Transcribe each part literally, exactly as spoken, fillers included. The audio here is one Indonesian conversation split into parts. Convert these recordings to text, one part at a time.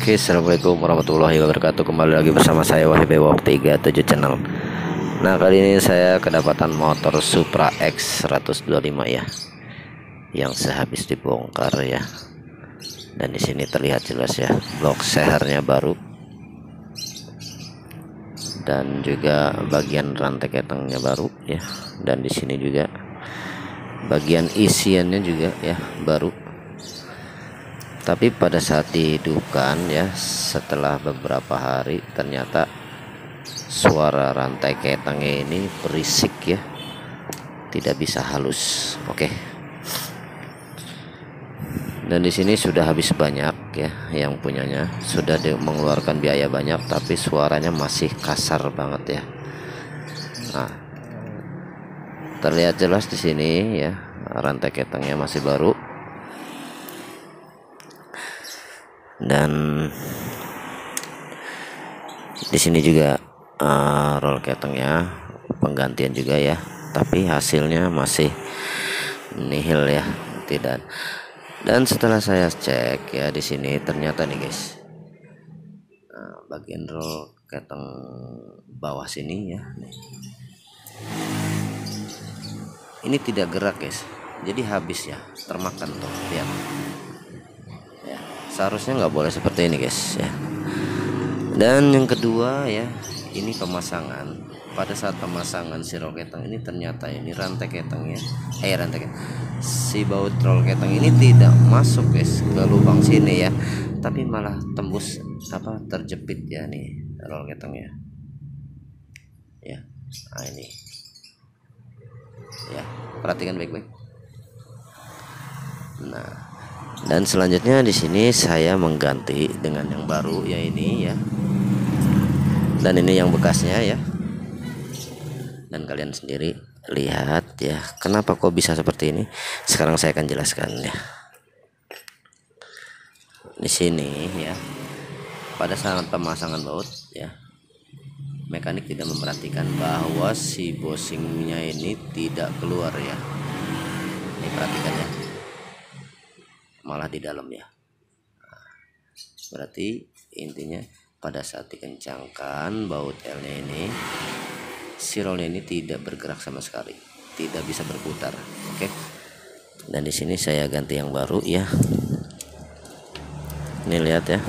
Oke, assalamualaikum warahmatullahi wabarakatuh. Kembali lagi bersama saya Wahib Bewok tiga puluh tujuh channel. Nah, kali ini saya kedapatan motor Supra X seratus dua puluh lima ya, yang sehabis dibongkar ya. Dan di sini terlihat jelas ya, blok sehernya baru, dan juga bagian rantai ketengnya baru ya. Dan di sini juga bagian isiannya juga ya baru. Tapi pada saat dihidupkan ya, setelah beberapa hari ternyata suara rantai ketengnya ini berisik ya, tidak bisa halus. Oke. Dan di sini sudah habis banyak ya, yang punyanya sudah mengeluarkan biaya banyak, tapi suaranya masih kasar banget ya. Nah, terlihat jelas di sini ya, rantai ketengnya masih baru. Dan di sini juga uh, roll ketengnya penggantian juga ya, tapi hasilnya masih nihil ya, tidak. Dan setelah saya cek ya, di sini ternyata nih guys, nah, bagian roll keteng bawah sini ya, nih. Ini tidak gerak guys, jadi habis ya, termakan tuh, lihat. Seharusnya nggak boleh seperti ini guys ya. Dan yang kedua ya, ini pemasangan. Pada saat pemasangan si roll keteng ini ternyata ini rantai ketengnya, eh rantai keteng, si baut roll keteng ini tidak masuk guys ke lubang sini ya, tapi malah tembus apa terjepit ya nih roll ketengnya. Ya, nah ini. Ya, perhatikan baik-baik. Nah. Dan selanjutnya di sini saya mengganti dengan yang baru ya, ini ya. Dan ini yang bekasnya ya. Dan kalian sendiri lihat ya, kenapa kok bisa seperti ini? Sekarang saya akan jelaskan ya. Di sini ya, pada saat pemasangan baut ya, mekanik tidak memperhatikan bahwa si bosingnya ini tidak keluar ya. Ini perhatikan ya, malah di dalam ya. Nah, berarti intinya pada saat dikencangkan baut L-nya ini, si rollnya ini tidak bergerak sama sekali, tidak bisa berputar. Oke. Dan di sini saya ganti yang baru ya. Ini lihat ya.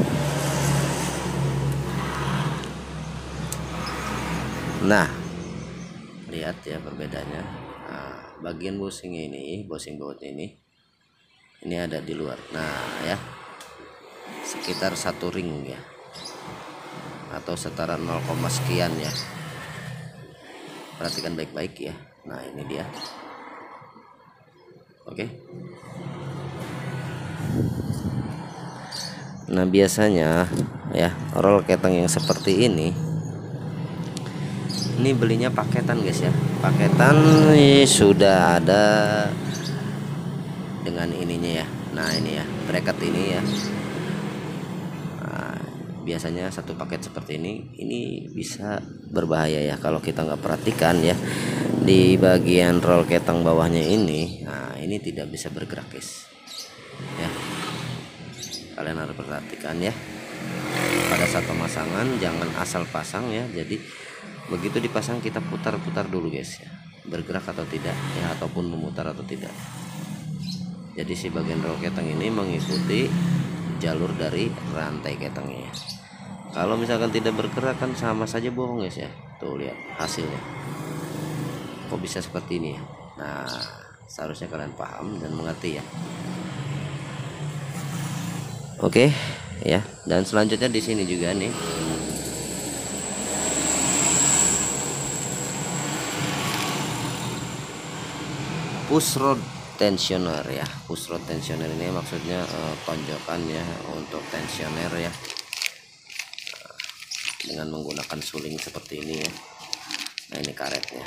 Nah, lihat ya perbedaannya. Nah, bagian bosing ini, bosing baut ini ini ada di luar. Nah ya, sekitar satu ring ya, atau setara nol, sekian ya. Perhatikan baik-baik ya. Nah ini dia. Oke. Nah biasanya ya, roll keteng yang seperti ini ini belinya paketan guys ya. Paketan ini sudah ada dengan ininya ya. Nah ini ya, bracket ini ya. Nah, biasanya satu paket seperti ini ini bisa berbahaya ya kalau kita nggak perhatikan ya. Di bagian roll keteng bawahnya ini, nah ini tidak bisa bergerak guys ya. Kalian harus perhatikan ya, pada saat pemasangan jangan asal pasang ya. Jadi begitu dipasang kita putar-putar dulu guys ya, bergerak atau tidak ya, ataupun memutar atau tidak. Jadi si bagian roll keteng ini mengikuti jalur dari rantai ketengnya. Kalau misalkan tidak bergerak kan sama saja bohong guys ya. Tuh lihat hasilnya. Kok bisa seperti ini ya? Nah, seharusnya kalian paham dan mengerti ya. Oke ya. Dan selanjutnya di sini juga nih. Push rod tensioner ya. Push rod tensioner ini maksudnya uh, tonjokan ya untuk tensioner ya, uh, dengan menggunakan suling seperti ini ya. Nah ini karetnya.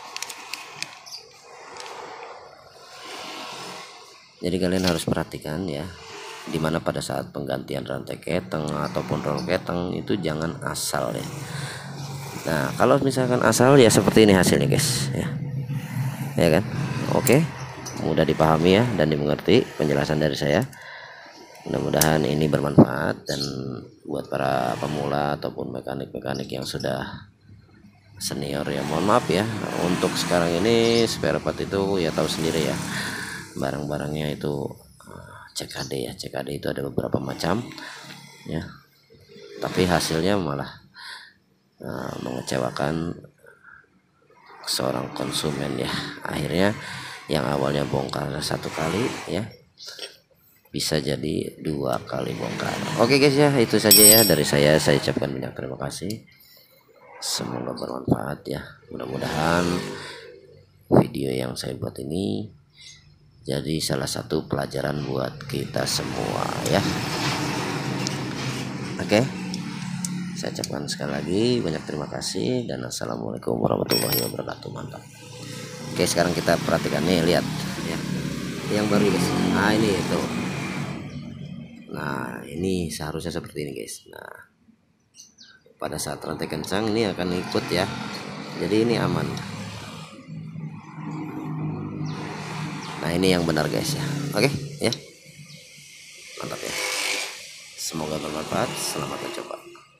Jadi kalian harus perhatikan ya, dimana pada saat penggantian rantai keteng ataupun roll keteng itu jangan asal ya. Nah kalau misalkan asal ya seperti ini hasilnya guys ya, ya kan. Oke, mudah dipahami ya dan dimengerti penjelasan dari saya. Mudah-mudahan ini bermanfaat dan buat para pemula ataupun mekanik-mekanik yang sudah senior ya, mohon maaf ya. Untuk sekarang ini spare part itu ya tahu sendiri ya, barang-barangnya itu C K D ya. C K D itu ada beberapa macam ya, tapi hasilnya malah uh, mengecewakan seorang konsumen ya. Akhirnya yang awalnya bongkar satu kali ya, bisa jadi dua kali bongkar. Oke guys ya, itu saja ya dari saya. Saya ucapkan banyak terima kasih, semoga bermanfaat ya. Mudah-mudahan video yang saya buat ini jadi salah satu pelajaran buat kita semua ya. Oke, saya ucapkan sekali lagi banyak terima kasih dan assalamualaikum warahmatullahi wabarakatuh. Mantap. Oke, sekarang kita perhatikan nih, lihat ya yang baru guys. Nah ini itu, nah ini seharusnya seperti ini guys. Nah pada saat rantai kencang ini akan ikut ya, jadi ini aman. Nah ini yang benar guys ya. Oke ya, mantap ya, semoga bermanfaat. Selamat mencoba.